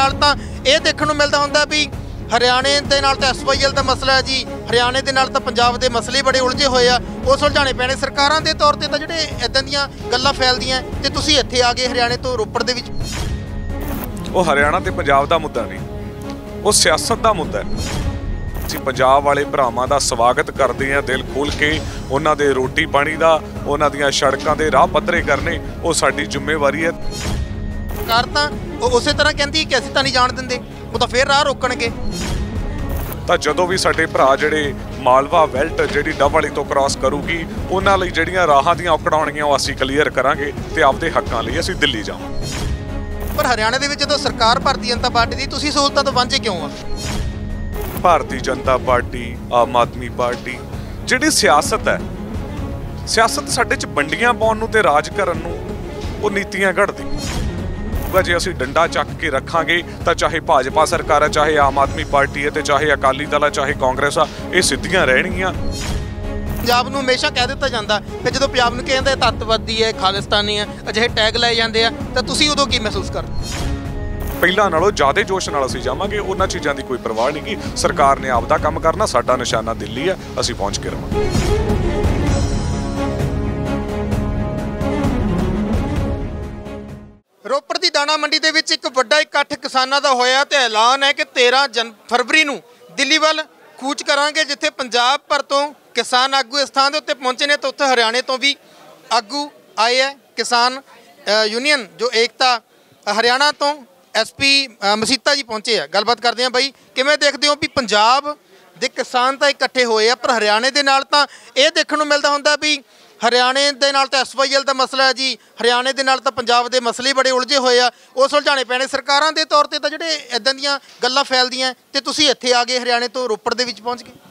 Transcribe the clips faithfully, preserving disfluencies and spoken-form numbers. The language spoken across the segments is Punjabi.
नाल तां इह देखण नूं मिलदा हुंदा भी हरियाणे दे नाल तां एस वाई एल दा मसला है जी, हरियाणे दे नाल तां पंजाब दे मसले बड़े उलझे होए आ, ਉਹ सुलझाने पैणे सरकारां दे तौर ते तां ਜਿਹੜੇ इदां ਦੀਆਂ ਗੱਲਾਂ ਫੈਲਦੀਆਂ ਤੇ ਤੁਸੀਂ ਇੱਥੇ ਆ ਗਏ ਹਰਿਆਣੇ ਤੋਂ ਰੋਪੜ ਦੇ ਵਿੱਚ। ਉਹ ਹਰਿਆਣਾ ਤੇ ਪੰਜਾਬ ਦਾ ਮੁੱਦਾ ਨਹੀਂ, ਉਹ ਸਿਆਸਤ ਦਾ ਮੁੱਦਾ ਹੈ। ਅਸੀਂ ਪੰਜਾਬ ਵਾਲੇ ਭਰਾਵਾਂ ਦਾ ਸਵਾਗਤ ਕਰਦੇ ਹਾਂ ਦਿਲ ਖੋਲ੍ਹ ਕੇ, ਉਹਨਾਂ ਦੇ ਰੋਟੀ ਪਾਣੀ ਦਾ, ਉਹਨਾਂ ਦੀਆਂ ਸੜਕਾਂ ਦੇ ਰਾਹ ਪੱਧਰੇ ਕਰਨੇ ਉਹ ਸਾਡੀ ਜ਼ਿੰਮੇਵਾਰੀ ਹੈ। ਸਰਕਾਰ ਤਾਂ ਉਸੇ ਤਰ੍ਹਾਂ ਕਹਿੰਦੀ ਕਿ ਅਸੀਂ ਤਾਂ ਨਹੀਂ ਜਾਣ ਦਿੰਦੇ, ਉਹ ਤਾਂ ਫੇਰ ਰਾਹ ਰੋਕਣਗੇ। ਤਾਂ ਜਦੋਂ ਵੀ ਸਾਡੇ ਭਰਾ ਜਿਹੜੇ ਮਾਲਵਾ ਬੈਲਟ ਜਿਹੜੀ ਡੱਬਵਾਲੀ ਤੋਂ ਕ੍ਰਾਸ ਕਰੂਗੀ, ਉਹਨਾਂ ਲਈ ਜਿਹੜੀਆਂ ਰਾਹਾਂ ਦੀਆਂ ਔਕੜਾਉਣੀਆਂ ਉਹ ਅਸੀਂ ਕਲੀਅਰ ਕਰਾਂਗੇ ਤੇ ਆਪਦੇ ਹੱਕਾਂ ਲਈ ਅਸੀਂ ਦਿੱਲੀ ਜਾਵਾਂਗੇ। ਪਰ ਹਰਿਆਣੇ ਦੇ ਵਿੱਚ ਜਦੋਂ ਸਰਕਾਰ ਭਾਰਤੀ ਜਨਤਾ ਪਾਰਟੀ ਦੀ, ਤੁਸੀਂ ਸਹੂਲਤਾਂ ਤੋਂ ਵਾਂਝੇ ਕਿਉਂ ਆ? ਭਾਰਤੀ ਜਨਤਾ ਪਾਰਟੀ, ਆਮ ਆਦਮੀ ਪਾਰਟੀ ਜਿਹੜੀ ਸਿਆਸਤ ਹੈ, ਸਿਆਸਤ ਸਾਡੇ 'ਚ ਵੰਡੀਆਂ ਪਾਉਣ ਨੂੰ ਤੇ ਰਾਜ ਕਰਨ ਨੂੰ ਉਹ ਨੀਤੀਆਂ ਘੜਦੀ। ਜੇ ਅਸੀਂ ਡੰਡਾ ਚੱਕ ਕੇ ਰੱਖਾਂਗੇ ਤਾਂ ਚਾਹੇ ਭਾਜਪਾ ਸਰਕਾਰ ਹੈ, ਚਾਹੇ ਆਮ ਆਦਮੀ ਪਾਰਟੀ ਹੈ, ਤੇ ਚਾਹੇ ਅਕਾਲੀ ਦਲ ਹੈ, ਚਾਹੇ ਕਾਂਗਰਸ ਆ, ਇਹ ਸਿੱਧੀਆਂ ਰਹਿਣਗੀਆਂ। ਪੰਜਾਬ ਨੂੰ ਹਮੇਸ਼ਾ ਕਹਿ ਦਿੱਤਾ ਜਾਂਦਾ ਕਿ ਜਦੋਂ ਪੰਜਾਬ ਨੂੰ ਕਹਿੰਦੇ ਤੱਤਵਾਦੀ ਹੈ, ਖਾਲਿਸਤਾਨੀ ਹੈ, ਅਜਿਹੇ ਟੈਗ ਲਾਏ ਜਾਂਦੇ ਆ, ਤਾਂ ਤੁਸੀਂ ਉਦੋਂ ਕੀ ਮਹਿਸੂਸ ਕਰਦੇ? ਪਹਿਲਾਂ ਨਾਲੋਂ ਜ਼ਿਆਦਾ ਜੋਸ਼ ਨਾਲ ਅਸੀਂ ਜਾਵਾਂਗੇ। ਉਹਨਾਂ ਚੀਜ਼ਾਂ ਦੀ ਕੋਈ ਪਰਵਾਹ ਨਹੀਂ ਕਿ ਸਰਕਾਰ ਨੇ ਆਪਦਾ ਕੰਮ ਕਰਨਾ, ਸਾਡਾ ਨਿਸ਼ਾਨਾ ਦਿੱਲੀ ਹੈ, ਅਸੀਂ ਪਹੁੰਚ ਕੇ ਰਹਾਂਗੇ। ਰੋਪੜ ਦੀ ਦਾਣਾ ਮੰਡੀ ਦੇ ਵਿੱਚ ਇੱਕ ਵੱਡਾ ਇਕੱਠ ਕਿਸਾਨਾਂ ਦਾ ਹੋਇਆ ਤੇ ਐਲਾਨ ਹੈ ਕਿ ਤੇਰ੍ਹਾਂ ਜਨ ਫਰਵਰੀ ਨੂੰ ਦਿੱਲੀ ਵੱਲ ਕੂਚ ਕਰਾਂਗੇ, ਜਿੱਥੇ ਪੰਜਾਬ ਭਰ ਤੋਂ ਕਿਸਾਨ ਆਗੂ ਇਸ ਥਾਂ ਦੇ ਉੱਤੇ ਪਹੁੰਚੇ ਨੇ। ਤਾਂ ਉੱਥੇ ਹਰਿਆਣੇ ਤੋਂ ਵੀ ਆਗੂ ਆਏ ਹੈ। ਕਿਸਾਨ ਯੂਨੀਅਨ ਜੋ ਏਕਤਾ ਹਰਿਆਣਾ ਤੋਂ ਐਸ ਪੀ ਮਸੀਤਾ ਜੀ ਪਹੁੰਚੇ ਆ। ਗੱਲਬਾਤ ਕਰਦੇ ਹਾਂ ਬਾਈ, ਕਿਵੇਂ ਦੇਖਦੇ ਹੋ ਵੀ ਪੰਜਾਬ ਦੇ ਕਿਸਾਨ ਤਾਂ ਇਕੱਠੇ ਹੋਏ ਆ, ਪਰ ਹਰਿਆਣੇ ਦੇ ਨਾਲ ਤਾਂ ਇਹ ਦੇਖਣ ਨੂੰ ਮਿਲਦਾ ਹੁੰਦਾ ਵੀ ਹਰਿਆਣੇ ਦੇ ਨਾਲ ਤਾਂ ਐਸ ਵਾਈ ਐਲ ਦਾ ਮਸਲਾ ਹੈ ਜੀ, ਹਰਿਆਣੇ ਦੇ ਨਾਲ ਤਾਂ ਪੰਜਾਬ ਦੇ ਮਸਲੇ ਬੜੇ ਉਲਝੇ ਹੋਏ ਆ, ਉਹ ਸੁਲਝਾਣੇ ਪੈਣੇ ਸਰਕਾਰਾਂ ਦੇ ਤੌਰ ਤੇ। ਤਾਂ ਜਿਹੜੇ ਇਦਾਂ ਦੀਆਂ ਗੱਲਾਂ ਫੈਲਦੀਆਂ ਤੇ ਤੁਸੀਂ ਇੱਥੇ ਆ ਗਏ ਹਰਿਆਣੇ ਤੋਂ ਰੋਪੜ ਦੇ ਵਿੱਚ ਪਹੁੰਚ ਗਏ।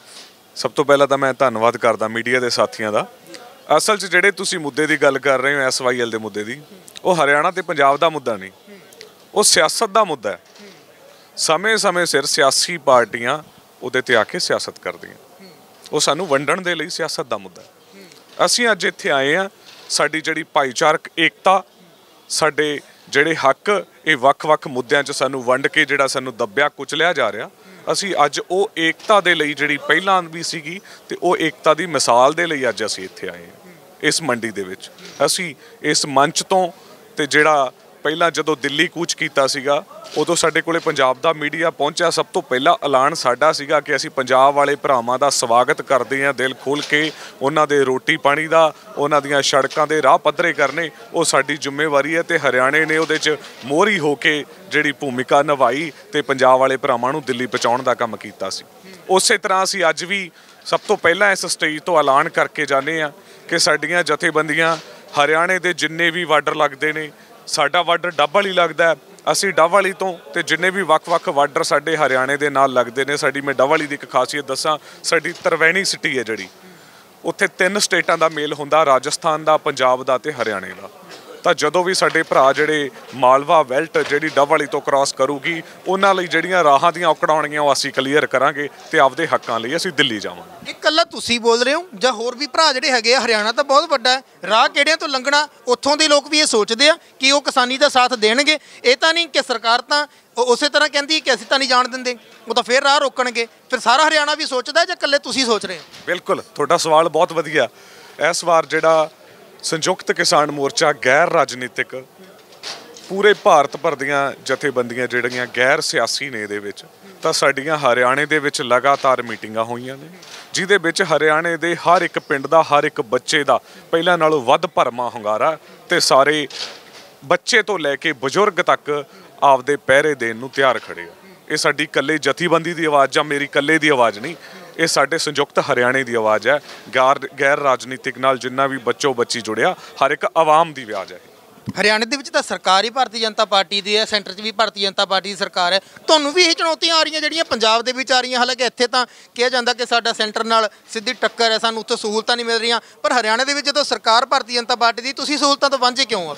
ਸਭ ਤੋਂ ਪਹਿਲਾਂ ਤਾਂ ਮੈਂ ਧੰਨਵਾਦ ਕਰਦਾ ਮੀਡੀਆ ਦੇ ਸਾਥੀਆਂ ਦਾ। ਅਸਲ 'ਚ ਜਿਹੜੇ ਤੁਸੀਂ ਮੁੱਦੇ ਦੀ ਗੱਲ ਕਰ ਰਹੇ ਹੋ, ਐਸ ਵਾਈ ਐਲ ਦੇ ਮੁੱਦੇ ਦੀ, ਉਹ ਹਰਿਆਣਾ ਤੇ ਪੰਜਾਬ ਦਾ ਮੁੱਦਾ ਨਹੀਂ, ਉਹ ਸਿਆਸਤ ਦਾ ਮੁੱਦਾ ਹੈ। ਸਮੇਂ ਸਮੇਂ ਸਿਰ ਸਿਆਸੀ ਪਾਰਟੀਆਂ ਉਹਦੇ ਤੇ ਆ ਕੇ ਸਿਆਸਤ ਕਰਦੀਆਂ, ਉਹ ਸਾਨੂੰ ਵੰਡਣ ਦੇ ਲਈ ਸਿਆਸਤ ਦਾ ਮੁੱਦਾ ਹੈ। ਅਸੀਂ ਅੱਜ ਇੱਥੇ ਆਏ ਹਾਂ, ਸਾਡੀ ਜਿਹੜੀ ਭਾਈਚਾਰਕ ਏਕਤਾ, ਸਾਡੇ ਜਿਹੜੇ ਹੱਕ, ਇਹ ਵੱਖ-ਵੱਖ ਮੁੱਦਿਆਂ 'ਚ ਸਾਨੂੰ ਵੰਡ ਕੇ ਜਿਹੜਾ ਸਾਨੂੰ ਦੱਬਿਆ ਕੁਚਲਿਆ ਜਾ ਰਿਹਾ, ਅਸੀਂ ਅੱਜ ਉਹ ਏਕਤਾ ਦੇ ਲਈ ਜਿਹੜੀ ਪਹਿਲਾਂ ਵੀ ਸੀਗੀ ਤੇ ਉਹ ਏਕਤਾ ਦੀ ਮਿਸਾਲ ਦੇ ਲਈ ਅੱਜ ਅਸੀਂ ਇੱਥੇ ਆਏ ਹਾਂ ਇਸ ਮੰਡੀ ਦੇ ਵਿੱਚ। ਅਸੀਂ ਇਸ ਮੰਚ ਤੋਂ, ਤੇ ਜਿਹੜਾ ਪਹਿਲਾਂ ਜਦੋਂ ਦਿੱਲੀ ਕੂਚ ਕੀਤਾ ਸੀਗਾ ਉਦੋਂ ਸਾਡੇ ਕੋਲੇ ਪੰਜਾਬ ਦਾ ਮੀਡੀਆ ਪਹੁੰਚਿਆ, ਸਭ ਤੋਂ ਪਹਿਲਾ ਐਲਾਨ ਸਾਡਾ ਸੀਗਾ ਕਿ ਅਸੀਂ ਪੰਜਾਬ ਵਾਲੇ ਭਰਾਵਾਂ ਦਾ ਸਵਾਗਤ ਕਰਦੇ ਹਾਂ ਦਿਲ ਖੋਲ੍ਹ ਕੇ, ਉਹਨਾਂ ਦੇ ਰੋਟੀ ਪਾਣੀ ਦਾ, ਉਹਨਾਂ ਦੀਆਂ ਸੜਕਾਂ ਦੇ ਰਾਹ ਪੱਧਰੇ ਕਰਨੇ ਉਹ ਸਾਡੀ ਜ਼ਿੰਮੇਵਾਰੀ ਹੈ। ਤੇ ਹਰਿਆਣੇ ਨੇ ਉਹਦੇ 'ਚ ਮੋਹਰੀ ਹੋ ਕੇ ਜਿਹੜੀ ਭੂਮਿਕਾ ਨਿਭਾਈ ਤੇ ਪੰਜਾਬ ਵਾਲੇ ਭਰਾਵਾਂ ਨੂੰ ਦਿੱਲੀ ਪਹੁੰਚਾਉਣ ਦਾ ਕੰਮ ਕੀਤਾ ਸੀ। ਉਸੇ ਤਰ੍ਹਾਂ ਅਸੀਂ ਅੱਜ ਵੀ ਸਭ ਤੋਂ ਪਹਿਲਾਂ ਇਸ ਸਟੇਜ ਤੋਂ ਐਲਾਨ ਕਰਕੇ ਜਾਂਦੇ ਹਾਂ ਕਿ ਸਾਡੀਆਂ ਜਥੇਬੰਦੀਆਂ ਹਰਿਆਣੇ ਦੇ ਜਿੰਨੇ ਵੀ ਬਾਰਡਰ ਲੱਗਦੇ ਨੇ, ਸਾਡਾ ਬਾਰਡਰ ਡੱਬਵਾਲੀ ਲੱਗਦਾ, ਅਸੀਂ ਡੱਬਵਾਲੀ ਤੋਂ, ਤੇ ਜਿੰਨੇ ਵੀ ਵੱਖ-ਵੱਖ ਬਾਰਡਰ ਸਾਡੇ ਹਰਿਆਣੇ ਦੇ ਨਾਲ ਲੱਗਦੇ ਨੇ। ਸਾਡੀ ਮੈਂ ਡੱਬਵਾਲੀ ਦੀ ਇੱਕ ਖਾਸੀਅਤ ਦੱਸਾਂ, ਸਾਡੀ ਤਰਵੈਣੀ ਸਿਟੀ ਹੈ ਜਿਹੜੀ, ਉੱਥੇ ਤਿੰਨ ਸਟੇਟਾਂ ਦਾ ਮੇਲ ਹੁੰਦਾ, ਰਾਜਸਥਾਨ ਦਾ, ਪੰਜਾਬ ਦਾ ਤੇ ਹਰਿਆਣੇ ਦਾ। ਤਾਂ ਜਦੋਂ ਵੀ ਸਾਡੇ ਭਰਾ ਜਿਹੜੇ ਮਾਲਵਾ ਬੈਲਟ ਜਿਹੜੀ ਡੱਬਵਾਲੀ ਤੋਂ ਕ੍ਰਾਸ ਕਰੂਗੀ, ਉਹਨਾਂ ਲਈ ਜਿਹੜੀਆਂ ਰਾਹਾਂ ਦੀਆਂ ਔਕੜਾਉਣੀਆਂ ਉਹ ਅਸੀਂ ਕਲੀਅਰ ਕਰਾਂਗੇ ਤੇ ਆਪਦੇ ਹੱਕਾਂ ਲਈ ਅਸੀਂ ਦਿੱਲੀ ਜਾਵਾਂਗੇ। ਇਕੱਲਾ ਤੁਸੀਂ ਬੋਲ ਰਹੇ ਹੋ ਜਾਂ ਹੋਰ ਵੀ ਭਰਾ ਜਿਹੜੇ ਹੈਗੇ ਆ? ਹਰਿਆਣਾ ਤਾਂ ਬਹੁਤ ਵੱਡਾ ਹੈ, ਰਾਹ ਕਿਹੜਿਆਂ ਤੋਂ ਲੰਘਣਾ, ਉੱਥੋਂ ਦੇ ਲੋਕ ਵੀ ਇਹ ਸੋਚਦੇ ਆ ਕਿ ਉਹ ਕਿਸਾਨੀ ਦਾ ਸਾਥ ਦੇਣਗੇ। ਇਹ ਤਾਂ ਨਹੀਂ ਕਿ ਸਰਕਾਰ ਤਾਂ ਉਸੇ ਤਰ੍ਹਾਂ ਕਹਿੰਦੀ ਕਿ ਅਸੀਂ ਤਾਂ ਨਹੀਂ ਜਾਣ ਦਿੰਦੇ, ਉਹ ਤਾਂ ਫੇਰ ਰਾਹ ਰੋਕਣਗੇ। ਫਿਰ ਸਾਰਾ ਹਰਿਆਣਾ ਵੀ ਸੋਚਦਾ ਜਾਂ ਇਕੱਲੇ ਤੁਸੀਂ ਸੋਚ ਰਹੇ ਹੋ? ਬਿਲਕੁਲ, ਤੁਹਾਡਾ ਸਵਾਲ ਬਹੁਤ ਵਧੀਆ। ਇਸ ਵਾਰ ਜਿਹੜਾ ਸੰਯੁਕਤ ਕਿਸਾਨ ਮੋਰਚਾ ਗੈਰ ਰਾਜਨੀਤਿਕ, ਪੂਰੇ ਭਾਰਤ ਭਰ ਦੀਆਂ ਜਥੇਬੰਦੀਆਂ ਜਿਹੜੀਆਂ ਗੈਰ ਸਿਆਸੀ ਨੇ, ਇਹਦੇ ਵਿੱਚ ਤਾਂ ਸਾਡੀਆਂ ਹਰਿਆਣੇ ਦੇ ਵਿੱਚ ਲਗਾਤਾਰ ਮੀਟਿੰਗਾਂ ਹੋਈਆਂ ਨੇ, ਜਿਹਦੇ ਵਿੱਚ ਹਰਿਆਣੇ ਦੇ ਹਰ ਇੱਕ ਪਿੰਡ ਦਾ, ਹਰ ਇੱਕ ਬੱਚੇ ਦਾ ਪਹਿਲਾਂ ਨਾਲੋਂ ਵੱਧ ਭਰਮਾ ਹੁੰਗਾਰਾ, ਤੇ ਸਾਰੇ ਬੱਚੇ ਤੋਂ ਲੈ ਕੇ ਬਜ਼ੁਰਗ ਤੱਕ ਆਪਦੇ ਪਹਿਰੇ ਦੇਣ ਨੂੰ ਤਿਆਰ ਖੜੇ ਆ। ਇਹ ਸਾਡੀ ਇਕੱਲੇ ਜਥੇਬੰਦੀ ਦੀ ਆਵਾਜ਼ ਜਾਂ ਮੇਰੀ ਇਕੱਲੇ ਦੀ ਆਵਾਜ਼ ਨਹੀਂ, ਇਹ ਸਾਡੇ ਸੰਯੁਕਤ ਹਰਿਆਣੇ ਦੀ ਆਵਾਜ਼ ਹੈ। ਗੈਰ ਗੈਰ ਰਾਜਨੀਤਿਕ ਨਾਲ ਜਿੰਨਾ ਵੀ ਬੱਚੋ ਬੱਚੀ ਜੁੜਿਆ, ਹਰ ਇੱਕ ਆਵਾਮ ਦੀ ਆਵਾਜ਼ ਹੈ। ਹਰਿਆਣੇ ਦੇ ਵਿੱਚ ਤਾਂ ਸਰਕਾਰ ਹੀ ਭਾਰਤੀ ਜਨਤਾ ਪਾਰਟੀ ਦੀ ਹੈ, ਸੈਂਟਰ 'ਚ ਵੀ ਭਾਰਤੀ ਜਨਤਾ ਪਾਰਟੀ ਦੀ ਸਰਕਾਰ ਹੈ। ਤੁਹਾਨੂੰ ਵੀ ਇਹ ਚੁਣੌਤੀਆਂ ਆ ਰਹੀਆਂ ਜਿਹੜੀਆਂ ਪੰਜਾਬ ਦੇ ਵਿੱਚ ਆ ਰਹੀਆਂ? ਹਾਲਾਂਕਿ ਇੱਥੇ ਤਾਂ ਕਿਹਾ ਜਾਂਦਾ ਕਿ ਸਾਡਾ ਸੈਂਟਰ ਨਾਲ ਸਿੱਧੀ ਟੱਕਰ ਹੈ, ਸਾਨੂੰ ਉੱਥੇ ਸਹੂਲਤਾਂ ਨਹੀਂ ਮਿਲ ਰਹੀਆਂ, ਪਰ ਹਰਿਆਣੇ ਦੇ ਵਿੱਚ ਜਦੋਂ ਸਰਕਾਰ ਭਾਰਤੀ ਜਨਤਾ ਪਾਰਟੀ ਦੀ, ਤੁਸੀਂ ਸਹੂਲਤਾਂ ਤੋਂ ਵਾਂਝੇ ਕਿਉਂ ਆ?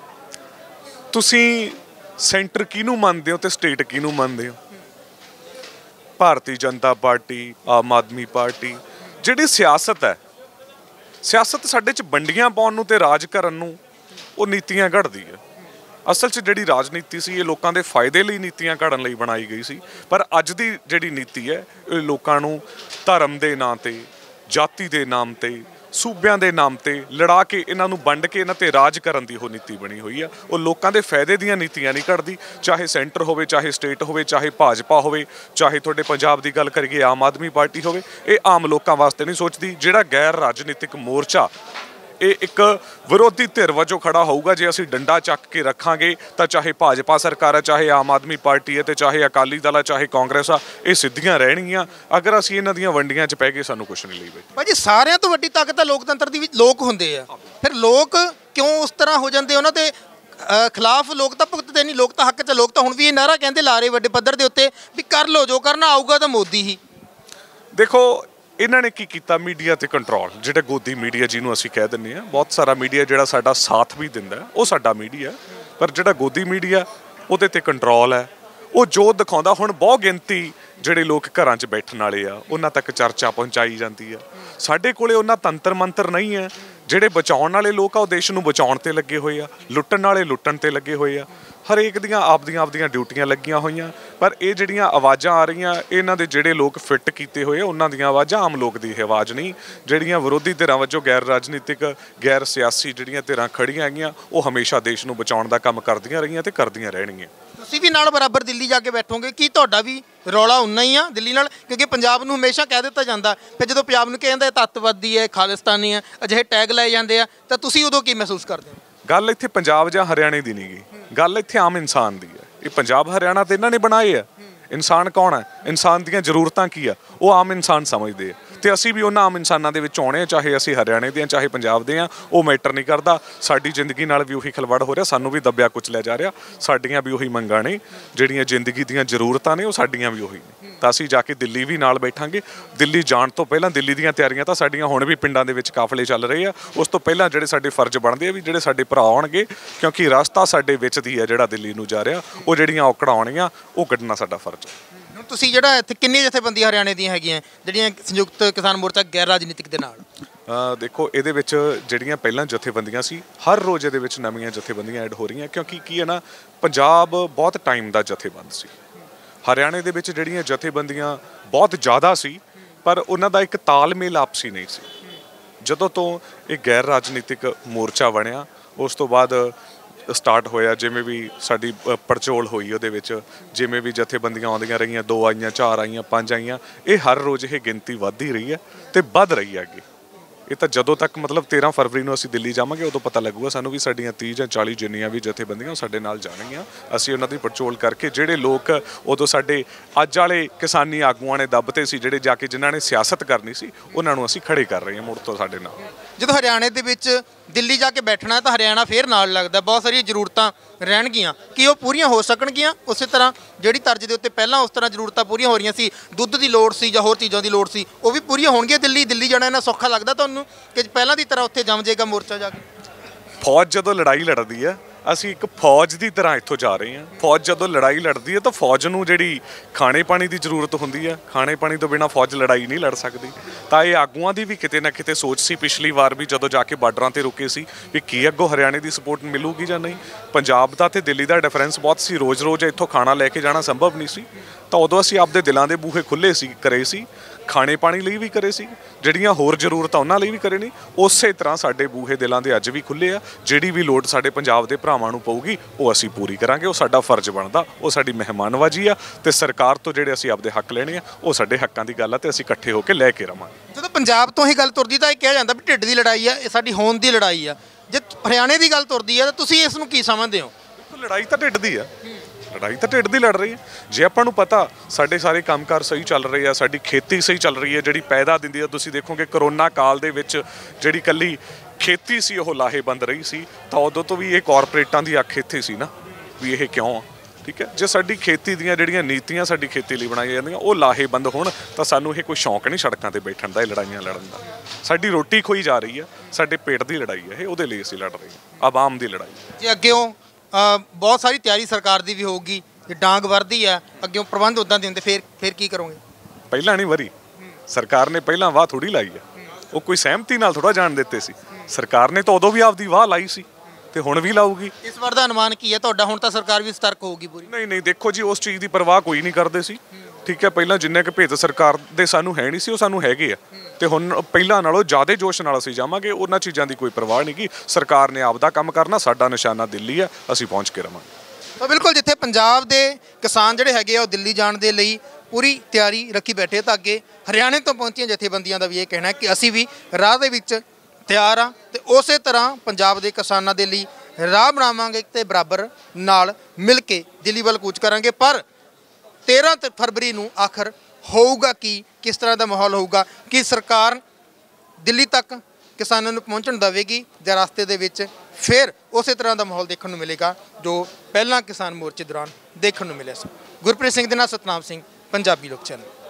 ਤੁਸੀਂ ਸੈਂਟਰ ਕਿਹਨੂੰ ਮੰਨਦੇ ਹੋ ਤੇ ਸਟੇਟ ਕਿਹਨੂੰ ਮੰਨਦੇ ਹੋ? ਭਾਰਤੀ ਜਨਤਾ ਪਾਰਟੀ, ਆਮ ਆਦਮੀ ਪਾਰਟੀ, ਜਿਹੜੀ ਸਿਆਸਤ ਹੈ, ਸਿਆਸਤ ਸਾਡੇ 'ਚ ਵੰਡੀਆਂ ਪਾਉਣ ਨੂੰ ਤੇ ਰਾਜ ਕਰਨ ਨੂੰ ਉਹ ਨੀਤੀਆਂ ਘੜਦੀ ਹੈ। ਅਸਲ 'ਚ ਜਿਹੜੀ ਰਾਜਨੀਤੀ ਸੀ ਇਹ ਲੋਕਾਂ ਦੇ ਫਾਇਦੇ ਲਈ ਨੀਤੀਆਂ ਘੜਨ ਲਈ ਬਣਾਈ ਗਈ ਸੀ। ਪਰ ਅੱਜ ਦੀ ਜਿਹੜੀ ਨੀਤੀ ਹੈ ਇਹ ਲੋਕਾਂ ਨੂੰ ਧਰਮ ਦੇ ਨਾਂ 'ਤੇ, ਜਾਤੀ ਦੇ ਨਾਮ 'ਤੇ, ਸੂਬਿਆਂ ਦੇ ਨਾਮ 'ਤੇ ਲੜਾ ਕੇ, ਇਹਨਾਂ ਨੂੰ ਵੰਡ ਕੇ ਇਹਨਾਂ 'ਤੇ ਰਾਜ ਕਰਨ ਦੀ ਉਹ ਨੀਤੀ ਬਣੀ ਹੋਈ ਆ। ਉਹ ਲੋਕਾਂ ਦੇ ਫਾਇਦੇ ਦੀਆਂ ਨੀਤੀਆਂ ਨਹੀਂ ਘੜਦੀ, ਚਾਹੇ ਸੈਂਟਰ ਹੋਵੇ, ਚਾਹੇ ਸਟੇਟ ਹੋਵੇ, ਚਾਹੇ ਭਾਜਪਾ ਹੋਵੇ, ਚਾਹੇ ਤੁਹਾਡੇ ਪੰਜਾਬ ਦੀ ਗੱਲ ਕਰੀਏ ਆਮ ਆਦਮੀ ਪਾਰਟੀ ਹੋਵੇ। ਇਹ ਆਮ ਲੋਕਾਂ ਵਾਸਤੇ ਨਹੀਂ ਸੋਚਦੀ। ਜਿਹੜਾ ਗੈਰ ਰਾਜਨੀਤਿਕ ਮੋਰਚਾ ਇਹ ਇੱਕ ਵਿਰੋਧੀ ਧਿਰ ਵਜੋਂ ਖੜਾ ਹੋਊਗਾ, ਜੇ ਅਸੀਂ ਡੰਡਾ ਚੱਕ ਕੇ ਰੱਖਾਂਗੇ ਤਾਂ ਚਾਹੇ ਭਾਜਪਾ ਸਰਕਾਰ ਹੈ, ਚਾਹੇ ਆਮ ਆਦਮੀ ਪਾਰਟੀ ਹੈ, ਤੇ ਚਾਹੇ ਅਕਾਲੀ ਦਲ ਹੈ, ਚਾਹੇ ਕਾਂਗਰਸ ਆ, ਇਹ ਸਿੱਧੀਆਂ ਰਹਿਣਗੀਆਂ। ਅਗਰ ਅਸੀਂ ਇਹਨਾਂ ਦੀਆਂ ਵੰਡੀਆਂ 'ਚ ਪੈ ਗਏ ਸਾਨੂੰ ਕੁਛ ਨਹੀਂ ਲਈ ਬਈ। ਭਾਜੀ ਸਾਰਿਆਂ ਤੋਂ ਵੱਡੀ ਤਾਕਤ ਤਾਂ ਲੋਕਤੰਤਰ ਦੀ ਵੀ ਲੋਕ ਹੁੰਦੇ ਆ। ਫਿਰ ਲੋਕ ਕਿਉਂ ਉਸ ਤਰ੍ਹਾਂ ਹੋ ਜਾਂਦੇ ਉਹਨਾਂ ਦੇ ਖਿਲਾਫ? ਲੋਕ ਤਾਂ ਭੁਗਤਦੇ ਨਹੀਂ, ਲੋਕ ਤਾਂ ਹੱਕ 'ਚ। ਲੋਕ ਤਾਂ ਹੁਣ ਵੀ ਇਹ ਨਾਰਾ ਕਹਿੰਦੇ ਲਾ ਰਹੇ ਵੱਡੇ ਪੱਧਰ ਦੇ ਉੱਤੇ ਵੀ ਕਰ ਲਓ ਜੋ ਕਰਨਾ, ਆਊਗਾ ਤਾਂ ਮੋਦੀ ਹੀ। ਦੇਖੋ ਇਹਨਾਂ ਨੇ ਕੀ ਕੀਤਾ, ਮੀਡੀਆ ਤੇ ਕੰਟਰੋਲ, ਜਿਹੜਾ ਗੋਦੀ ਮੀਡੀਆ ਜਿਹਨੂੰ ਅਸੀਂ ਕਹਿ ਦਿੰਦੇ ਹਾਂ। ਬਹੁਤ ਸਾਰਾ ਮੀਡੀਆ ਜਿਹੜਾ ਸਾਡਾ ਸਾਥ ਵੀ ਦਿੰਦਾ ਉਹ ਸਾਡਾ ਮੀਡੀਆ, ਪਰ ਜਿਹੜਾ ਗੋਦੀ ਮੀਡੀਆ ਉਹਦੇ ਤੇ ਕੰਟਰੋਲ ਹੈ। ਉਹ ਜੋ ਦਿਖਾਉਂਦਾ, ਹੁਣ ਬਹੁ ਗਿਣਤੀ ਜਿਹੜੇ ਲੋਕ ਘਰਾਂ 'ਚ ਬੈਠਣ ਵਾਲੇ ਆ ਉਹਨਾਂ ਤੱਕ ਚਰਚਾ ਪਹੁੰਚਾਈ ਜਾਂਦੀ ਆ। ਸਾਡੇ ਕੋਲੇ ਉਹਨਾਂ ਤੰਤਰ ਮੰਤਰ ਨਹੀਂ ਹੈ। ਜਿਹੜੇ ਬਚਾਉਣ ਵਾਲੇ ਲੋਕ ਆ ਉਹ ਦੇਸ਼ ਨੂੰ ਬਚਾਉਣ ਤੇ ਲੱਗੇ ਹੋਏ ਆ, ਲੁੱਟਣ ਵਾਲੇ ਲੁੱਟਣ ਤੇ ਲੱਗੇ ਹੋਏ ਆ। ਹਰੇਕ ਦੀਆਂ ਆਪਦੀਆਂ ਆਪਦੀਆਂ ਡਿਊਟੀਆਂ ਲੱਗੀਆਂ ਹੋਈਆਂ। ਪਰ ਇਹ ਜਿਹੜੀਆਂ ਆਵਾਜ਼ਾਂ ਆ ਰਹੀਆਂ ਇਹਨਾਂ ਦੇ ਜਿਹੜੇ ਲੋਕ ਫਿੱਟ ਕੀਤੇ ਹੋਏ ਆ ਉਹਨਾਂ ਦੀਆਂ ਆਵਾਜ਼ਾਂ, ਆਮ ਲੋਕ ਦੀ ਇਹ ਆਵਾਜ਼ ਨਹੀਂ। ਜਿਹੜੀਆਂ ਵਿਰੋਧੀ ਧਿਰਾਂ ਵਜੋਂ ਗੈਰ ਰਾਜਨੀਤਿਕ, ਗੈਰ ਸਿਆਸੀ ਜਿਹੜੀਆਂ ਧਿਰਾਂ ਖੜੀਆਂ ਹੈਗੀਆਂ ਉਹ ਹਮੇਸ਼ਾ ਦੇਸ਼ ਨੂੰ ਬਚਾਉਣ ਦਾ ਕੰਮ ਕਰਦੀਆਂ ਰਹੀਆਂ ਤੇ ਕਰਦੀਆਂ ਰਹਿਣਗੀਆਂ। ਤੁਸੀਂ ਵੀ ਨਾਲ ਬਰਾਬਰ ਦਿੱਲੀ ਜਾ ਕੇ ਬੈਠੋਗੇ, ਕੀ ਤੁਹਾਡਾ ਵੀ ਰੌਲਾ ਉਨਾ ਹੀ ਆ ਦਿੱਲੀ ਨਾਲ? ਕਿਉਂਕਿ ਪੰਜਾਬ ਨੂੰ ਹਮੇਸ਼ਾ ਕਹਿ ਦਿੱਤਾ ਜਾਂਦਾ, ਫਿਰ ਜਦੋਂ ਪੰਜਾਬ ਨੂੰ ਕਹਿੰਦਾ ਇਹ ਤੱਤਵਾਦੀ ਹੈ, ਖਾਲਿਸਤਾਨੀ ਹੈ, ਅਜਿਹੇ ਟੈਗ ਲਾਏ ਜਾਂਦੇ ਆ, ਤਾਂ ਤੁਸੀਂ ਉਦੋਂ ਕੀ ਮਹਿਸੂਸ ਕਰਦੇ ਹੋ? ਗੱਲ ਇੱਥੇ ਪੰਜਾਬ ਜਾਂ ਹਰਿਆਣੇ ਦੀ ਨਹੀਂ ਗੀ, ਗੱਲ ਇੱਥੇ ਆਮ ਇਨਸਾਨ ਦੀ ਹੈ। ਇਹ ਪੰਜਾਬ ਹਰਿਆਣਾ ਤੇ ਇਹਨਾਂ ਨੇ ਬਣਾਏ ਆ। ਇਨਸਾਨ ਕੌਣ ਹੈ? ਇਨਸਾਨ ਦੀਆਂ ਜ਼ਰੂਰਤਾਂ ਕੀ ਆ ਉਹ ਆਮ ਇਨਸਾਨ ਸਮਝਦੇ ਆ, ਤੇ ਅਸੀਂ ਵੀ ਉਹਨਾਂ ਆਮ ਇਨਸਾਨਾਂ ਦੇ ਵਿੱਚ ਆਉਣੇ ਆ, ਚਾਹੇ ਅਸੀਂ ਹਰਿਆਣੇ ਦੇ ਹਾਂ, ਚਾਹੇ ਪੰਜਾਬ ਦੇ ਹਾਂ, ਉਹ ਮੈਟਰ ਨਹੀਂ ਕਰਦਾ। ਸਾਡੀ ਜ਼ਿੰਦਗੀ ਨਾਲ ਵੀ ਉਹੀ ਖਿਲਵਾੜ ਹੋ ਰਿਹਾ, ਸਾਨੂੰ ਵੀ ਦੱਬਿਆ ਕੁਚਲਿਆ ਜਾ ਰਿਹਾ। ਸਾਡੀਆਂ ਵੀ ਉਹੀ ਮੰਗਾਂ ਨੇ, ਜਿਹੜੀਆਂ ਜ਼ਿੰਦਗੀ ਦੀਆਂ ਜ਼ਰੂਰਤਾਂ ਨੇ ਉਹ ਸਾਡੀਆਂ ਵੀ ਉਹੀ ਨੇ। ਤਾਂ ਅਸੀਂ ਜਾ ਕੇ ਦਿੱਲੀ ਵੀ ਨਾਲ ਬੈਠਾਂਗੇ। ਦਿੱਲੀ ਜਾਣ ਤੋਂ ਪਹਿਲਾਂ ਦਿੱਲੀ ਦੀਆਂ ਤਿਆਰੀਆਂ ਤਾਂ ਸਾਡੀਆਂ ਹੁਣ ਵੀ ਪਿੰਡਾਂ ਦੇ ਵਿੱਚ ਕਾਫਲੇ ਚੱਲ ਰਹੇ ਆ। ਉਸ ਤੋਂ ਪਹਿਲਾਂ ਜਿਹੜੇ ਸਾਡੇ ਫਰਜ਼ ਬਣਦੇ ਆ ਵੀ ਜਿਹੜੇ ਸਾਡੇ ਭਰਾ ਆਉਣਗੇ, ਕਿਉਂਕਿ ਰਸਤਾ ਸਾਡੇ ਵਿੱਚ ਦੀ ਹੈ ਜਿਹੜਾ ਦਿੱਲੀ ਨੂੰ ਜਾ ਰਿਹਾ, ਉਹ ਜਿਹੜੀਆਂ ਔਕੜਾਂ ਆਉਣੀਆਂ ਉਹ ਕੱਢਣਾ ਸਾਡਾ ਫਰਜ਼ ਹੈ। ਹੁਣ ਤੁਸੀਂ ਜਿਹੜਾ ਇੱਥੇ ਕਿੰਨੀ ਜਥੇਬੰਦੀਆਂ ਹਰਿਆਣੇ ਦੀਆਂ ਹੈਗੀਆਂ ਜਿਹੜੀਆਂ ਸੰਯੁਕਤ ਕਿਸਾਨ ਮੋਰਚਾ ਗੈਰ ਰਾਜਨੀਤਿਕ ਦੇ ਨਾਲ? ਦੇਖੋ ਇਹਦੇ ਵਿੱਚ ਜਿਹੜੀਆਂ ਪਹਿਲਾਂ ਜਥੇਬੰਦੀਆਂ ਸੀ, ਹਰ ਰੋਜ਼ ਇਹਦੇ ਵਿੱਚ ਨਵੀਆਂ ਜਥੇਬੰਦੀਆਂ ਐਡ ਹੋ ਰਹੀਆਂ, ਕਿਉਂਕਿ ਕੀ ਹੈ ਨਾ, ਪੰਜਾਬ ਬਹੁਤ ਟਾਈਮ ਦਾ ਜਥੇਬੰਦ ਸੀ। ਹਰਿਆਣੇ ਦੇ ਵਿੱਚ ਜਿਹੜੀਆਂ ਜਥੇਬੰਦੀਆਂ ਬਹੁਤ ਜ਼ਿਆਦਾ ਸੀ, ਪਰ ਉਹਨਾਂ ਦਾ ਇੱਕ ਤਾਲਮੇਲ ਆਪਸੀ ਨਹੀਂ ਸੀ। ਜਦੋਂ ਤੋਂ ਇਹ ਗੈਰ ਰਾਜਨੀਤਿਕ ਮੋਰਚਾ ਬਣਿਆ ਉਸ ਤੋਂ ਬਾਅਦ ਸਟਾਰਟ ਹੋਇਆ, ਜਿਵੇਂ ਵੀ ਸਾਡੀ ਪੜਚੋਲ ਹੋਈ ਉਹਦੇ ਵਿੱਚ ਜਿਵੇਂ ਵੀ ਜਥੇਬੰਦੀਆਂ ਆਉਂਦੀਆਂ ਰਹੀਆਂ, ਦੋ ਆਈਆਂ, ਚਾਰ ਆਈਆਂ, ਪੰਜ ਆਈਆਂ, ਇਹ ਹਰ ਰੋਜ਼ ਇਹ ਗਿਣਤੀ ਵੱਧਦੀ ਰਹੀ ਹੈ ਤੇ ਵੱਧ ਰਹੀ ਹੈ ਅੱਗੇ। ਇਹ ਤਾਂ ਜਦੋਂ ਤੱਕ ਮਤਲਬ ਤੇਰਾਂ ਫਰਵਰੀ ਨੂੰ ਅਸੀਂ ਦਿੱਲੀ ਜਾਵਾਂਗੇ ਉਦੋਂ ਪਤਾ ਲੱਗੂਗਾ ਸਾਨੂੰ ਵੀ ਸਾਡੀਆਂ ਤੀਹ ਜਾਂ ਚਾਲੀ ਜਿੰਨੀਆਂ ਵੀ ਜਥੇਬੰਦੀਆਂ ਉਹ ਸਾਡੇ ਨਾਲ ਜਾਣਗੀਆਂ। ਅਸੀਂ ਉਹਨਾਂ ਦੀ ਪੜਚੋਲ ਕਰਕੇ ਜਿਹੜੇ ਲੋਕ ਉਦੋਂ ਸਾਡੇ ਅੱਜ ਵਾਲੇ ਕਿਸਾਨੀ ਆਗੂਆਂ ਨੇ ਦੱਬਤੇ ਸੀ, ਜਿਹੜੇ ਜਾ ਕੇ ਜਿਨ੍ਹਾਂ ਨੇ ਸਿਆਸਤ ਕਰਨੀ ਸੀ, ਉਹਨਾਂ ਨੂੰ ਅਸੀਂ ਖੜੇ ਕਰ ਰਹੇ ਹਾਂ ਮੁੜ ਤੋਂ ਸਾਡੇ ਨਾਲ। ਜਦੋਂ ਹਰਿਆਣੇ ਦੇ ਵਿੱਚ ਦਿੱਲੀ ਜਾ ਕੇ ਬੈਠਣਾ ਤਾਂ ਹਰਿਆਣਾ ਫੇਰ ਨਾਲ ਲੱਗਦਾ, ਬਹੁਤ ਸਾਰੀਆਂ ਜ਼ਰੂਰਤਾਂ ਰਹਿਣਗੀਆਂ, ਕੀ ਉਹ ਪੂਰੀਆਂ ਹੋ ਸਕਣਗੀਆਂ ਉਸੇ ਤਰ੍ਹਾਂ ਜਿਹੜੀ ਤਰਜ਼ ਦੇ ਉੱਤੇ ਪਹਿਲਾਂ ਉਸ ਤਰ੍ਹਾਂ ਜ਼ਰੂਰਤਾਂ ਪੂਰੀਆਂ ਹੋ ਰਹੀਆਂ ਸੀ? ਦੁੱਧ ਦੀ ਲੋੜ ਸੀ ਜਾਂ ਹੋਰ ਚੀਜ਼ਾਂ ਦੀ ਲੋੜ ਸੀ, ਉਹ ਵੀ ਪੂਰੀਆਂ ਹੋਣਗੀਆਂ? ਦਿੱਲੀ ਦਿੱਲੀ ਜਾਣਾ ਇਹਨਾਂ ਸੌਖਾ ਲੱਗਦਾ ਤੁਹਾਨੂੰ ਕਿ ਪਹਿਲਾਂ ਦੀ ਤਰ੍ਹਾਂ ਉੱਥੇ ਜੰਮ ਜਾਏਗਾ ਮੋਰਚਾ ਜਾ ਕੇ? ਫੌਜ ਜਦੋਂ ਲੜਾਈ ਲੜਦੀ ਹੈ, ਅਸੀਂ ਇੱਕ ਫੌਜ ਦੀ ਤਰ੍ਹਾਂ ਇੱਥੋਂ ਜਾ ਰਹੇ ਹਾਂ। ਫੌਜ ਜਦੋਂ ਲੜਾਈ ਲੜਦੀ ਹੈ ਤਾਂ ਫੌਜ ਨੂੰ ਜਿਹੜੀ ਖਾਣੇ ਪਾਣੀ ਦੀ ਜ਼ਰੂਰਤ ਹੁੰਦੀ ਹੈ, ਖਾਣੇ ਪਾਣੀ ਤੋਂ ਬਿਨਾਂ ਫੌਜ ਲੜਾਈ ਨਹੀਂ ਲੜ ਸਕਦੀ। ਤਾਂ ਇਹ ਆਗੂਆਂ ਦੀ ਵੀ ਕਿਤੇ ਨਾ ਕਿਤੇ ਸੋਚ ਸੀ ਪਿਛਲੀ ਵਾਰ ਵੀ ਜਦੋਂ ਜਾ ਕੇ ਬਾਰਡਰਾਂ 'ਤੇ ਰੁਕੇ ਸੀ ਵੀ ਕੀ ਅੱਗੋਂ ਹਰਿਆਣੇ ਦੀ ਸਪੋਰਟ ਮਿਲੂਗੀ ਜਾਂ ਨਹੀਂ। ਪੰਜਾਬ ਦਾ ਅਤੇ ਦਿੱਲੀ ਦਾ ਡਿਫਰੈਂਸ ਬਹੁਤ ਸੀ, ਰੋਜ਼ ਰੋਜ਼ ਇੱਥੋਂ ਖਾਣਾ ਲੈ ਕੇ ਜਾਣਾ ਸੰਭਵ ਨਹੀਂ ਸੀ। ਤਾਂ ਉਦੋਂ ਅਸੀਂ ਆਪਦੇ ਦਿਲਾਂ ਦੇ ਬੂਹੇ ਖੁੱਲ੍ਹੇ ਸੀ ਕਰੇ ਸੀ, ਖਾਣੇ ਪਾਣੀ ਲਈ ਵੀ ਕਰੇ ਸੀ, ਜਿਹੜੀਆਂ ਹੋਰ ਜ਼ਰੂਰਤਾਂ ਉਹਨਾਂ ਲਈ ਵੀ ਕਰੇ ਨਹੀਂ। ਉਸੇ ਤਰ੍ਹਾਂ ਸਾਡੇ ਬੂਹੇ ਦਿਲਾਂ ਦੇ ਅੱਜ ਵੀ ਖੁੱਲ੍ਹੇ ਆ। ਜਿਹੜੀ ਵੀ ਲੋੜ ਸਾਡੇ ਪੰਜਾਬ ਦੇ ਭਰਾਵਾਂ ਨੂੰ ਪਊਗੀ ਉਹ ਅਸੀਂ ਪੂਰੀ ਕਰਾਂਗੇ, ਉਹ ਸਾਡਾ ਫਰਜ਼ ਬਣਦਾ, ਉਹ ਸਾਡੀ ਮਹਿਮਾਨਵਾਜੀ ਆ। ਤੇ ਸਰਕਾਰ ਤੋਂ ਜਿਹੜੇ ਅਸੀਂ ਆਪਦੇ ਹੱਕ ਲੈਣੇ ਆ ਉਹ ਸਾਡੇ ਹੱਕਾਂ ਦੀ ਗੱਲ ਆ ਤੇ ਅਸੀਂ ਇਕੱਠੇ ਹੋ ਕੇ ਲੈ ਕੇ ਰਵਾਂਗੇ। ਜਦੋਂ ਪੰਜਾਬ ਤੋਂ ਹੀ ਗੱਲ ਤੁਰਦੀ ਤਾਂ ਇਹ ਕਿਹਾ ਜਾਂਦਾ ਵੀ ਢਿੱਡ ਦੀ ਲੜਾਈ ਆ, ਇਹ ਸਾਡੀ ਹੋਂਦ ਦੀ ਲੜਾਈ ਆ। ਜੇ ਹਰਿਆਣੇ ਦੀ ਗੱਲ ਤੁਰਦੀ ਆ ਤਾਂ ਤੁਸੀਂ ਇਸ ਨੂੰ ਕੀ ਸਮਝਦੇ ਹੋ? ਲੜਾਈ ਤਾਂ ਢਿੱਡ ਦੀ ਆ, ਲੜਾਈ ਤਾਂ ਢਿੱਡ ਦੀ ਲੜ ਰਹੀ ਹੈ। ਜੇ ਆਪਾਂ ਨੂੰ ਪਤਾ ਸਾਡੇ ਸਾਰੇ ਕੰਮਕਾਰ ਸਹੀ ਚੱਲ ਰਹੇ ਆ, ਸਾਡੀ ਖੇਤੀ ਸਹੀ ਚੱਲ ਰਹੀ ਹੈ, ਜਿਹੜੀ ਪੈਦਾ ਦਿੰਦੀ ਆ, ਤੁਸੀਂ ਦੇਖੋਗੇ ਕਰੋਨਾ ਕਾਲ ਦੇ ਵਿੱਚ ਜਿਹੜੀ ਇਕੱਲੀ ਖੇਤੀ ਸੀ ਉਹ ਲਾਹੇਵੰਦ ਰਹੀ ਸੀ, ਤਾਂ ਉਦੋਂ ਤੋਂ ਵੀ ਇਹ ਕਾਰਪੋਰੇਟਾਂ ਦੀ ਅੱਖ ਇੱਥੇ ਸੀ ਨਾ ਵੀ ਇਹ ਕਿਉਂ ਆ। ਠੀਕ ਹੈ, ਜੇ ਸਾਡੀ ਖੇਤੀ ਦੀਆਂ ਜਿਹੜੀਆਂ ਨੀਤੀਆਂ ਸਾਡੀ ਖੇਤੀ ਲਈ ਬਣਾਈਆਂ ਜਾਂਦੀਆਂ ਉਹ ਲਾਹੇਵੰਦ ਹੋਣ ਤਾਂ ਸਾਨੂੰ ਇਹ ਕੋਈ ਸ਼ੌਂਕ ਨਹੀਂ ਸੜਕਾਂ 'ਤੇ ਬੈਠਣ ਦਾ, ਇਹ ਲੜਾਈਆਂ ਲੜਨ ਦਾ। ਸਾਡੀ ਰੋਟੀ ਖੋਈ ਜਾ ਰਹੀ ਹੈ, ਸਾਡੇ ਪੇਟ ਦੀ ਲੜਾਈ ਹੈ ਇਹ, ਉਹਦੇ ਲਈ ਅਸੀਂ ਲੜ ਰਹੇ ਹਾਂ, ਆਵਾਮ ਦੀ ਲੜਾਈ। ਜੇ ਅੱਗਿਓਂ ਬਹੁਤ ਸਾਰੀ ਤਿਆਰੀ ਸਰਕਾਰ ਦੀ ਵੀ ਹੋਊਗੀ, ਜੇ ਡਾਂਗ ਵਰਦੀ ਆ ਅੱਗਿਓਂ ਪ੍ਰਬੰਧ ਉੱਦਾਂ ਦੇ ਹੁੰਦੇ, ਫਿਰ ਫਿਰ ਕੀ ਕਰੋਗੇ? ਪਹਿਲਾਂ ਨਹੀਂ ਵਰੀ, ਸਰਕਾਰ ਨੇ ਪਹਿਲਾਂ ਵਾਹ ਥੋੜੀ ਲਾਈ ਆ, ਉਹ ਕੋਈ ਸਹਿਮਤੀ ਨਾਲ ਥੋੜਾ ਜਾਣ ਦਿੱਤੇ ਸੀ। ਸਰਕਾਰ ਨੇ ਤਾਂ ਉਦੋਂ ਵੀ ਆਪਦੀ ਵਾਹ ਲਾਈ ਸੀ, ਤੇ ਹੁਣ ਵੀ ਲਾਊਗੀ। ਇਸ ਵਾਰ ਦਾ ਅਨੁਮਾਨ ਕੀ ਹੈ ਤੁਹਾਡਾ? ਹੁਣ ਤਾਂ ਸਰਕਾਰ ਵੀ ਸਤਰਕ ਹੋਊਗੀ ਪੂਰੀ। ਨਹੀਂ ਨਹੀਂ ਦੇਖੋ ਜੀ, ਉਸ ਚੀਜ਼ ਦੀ ਪਰਵਾਹ ਕੋਈ ਨਹੀਂ ਕਰਦੇ ਸੀ, ਠੀਕ ਹੈ। ਪਹਿਲਾਂ ਜਿੰਨੇ ਕੁ ਭੇਤ ਸਰਕਾਰ ਦੇ ਸਾਨੂੰ ਹੈ ਨਹੀਂ ਸੀ, ਉਹ ਸਾਨੂੰ ਹੈਗੇ ਆ, ਤੇ ਹੁਣ ਪਹਿਲਾਂ ਨਾਲੋਂ ਜ਼ਿਆਦਾ ਜੋਸ਼ ਨਾਲ ਅਸੀਂ ਜਾਵਾਂਗੇ। ਉਹਨਾਂ ਚੀਜ਼ਾਂ ਦੀ ਕੋਈ ਪਰਵਾਹ ਨਹੀਂ ਗੀ। ਸਰਕਾਰ ਨੇ ਆਪਦਾ ਕੰਮ ਕਰਨਾ, ਸਾਡਾ ਨਿਸ਼ਾਨਾ ਦਿੱਲੀ ਆ, ਅਸੀਂ ਪਹੁੰਚ ਕੇ ਰਵਾਂਗੇ। ਤਾਂ ਬਿਲਕੁਲ ਜਿੱਥੇ ਪੰਜਾਬ ਦੇ ਕਿਸਾਨ ਜਿਹੜੇ ਹੈਗੇ ਆ ਉਹ ਦਿੱਲੀ ਜਾਣ ਦੇ ਲਈ ਪੂਰੀ ਤਿਆਰੀ ਰੱਖੀ ਬੈਠੇ, ਤਾਂ ਅੱਗੇ ਹਰਿਆਣੇ ਤੋਂ ਪਹੁੰਚੀਆਂ ਜਥੇਬੰਦੀਆਂ ਦਾ ਵੀ ਇਹ ਕਹਿਣਾ ਕਿ ਅਸੀਂ ਵੀ ਰਾਹ ਦੇ ਵਿੱਚ ਤਿਆਰ ਆ, ਤੇ ਉਸੇ ਤਰ੍ਹਾਂ ਪੰਜਾਬ ਦੇ ਕਿਸਾਨਾਂ ਦੇ ਲਈ ਰਾਹ ਬਣਾਵਾਂਗੇ ਤੇ ਬਰਾਬਰ ਨਾਲ ਮਿਲ ਕੇ ਦਿੱਲੀ ਵੱਲ ਕੂਚ ਕਰਾਂਗੇ। ਪਰ ਤੇਰ੍ਹਾਂ ਫਰਵਰੀ ਨੂੰ ਆਖਰ ਹੋਊਗਾ ਕੀ, ਕਿਸ ਤਰ੍ਹਾਂ ਦਾ ਮਾਹੌਲ ਹੋਊਗਾ, ਕਿ ਸਰਕਾਰ ਦਿੱਲੀ ਤੱਕ ਕਿਸਾਨਾਂ ਨੂੰ ਪਹੁੰਚਣ ਦੇਵੇਗੀ ਜਾਂ ਰਸਤੇ ਦੇ ਵਿੱਚ ਫਿਰ ਉਸੇ ਤਰ੍ਹਾਂ ਦਾ ਮਾਹੌਲ ਦੇਖਣ ਨੂੰ ਮਿਲੇਗਾ ਜੋ ਪਹਿਲਾਂ ਕਿਸਾਨ ਮੋਰਚੇ ਦੌਰਾਨ ਦੇਖਣ ਨੂੰ ਮਿਲਿਆ ਸੀ। ਗੁਰਪ੍ਰੀਤ ਸਿੰਘ ਦੇ ਨਾਲ ਸਤਨਾਮ ਸਿੰਘ, ਪੰਜਾਬੀ ਲੋਕ ਚੈਨਲ।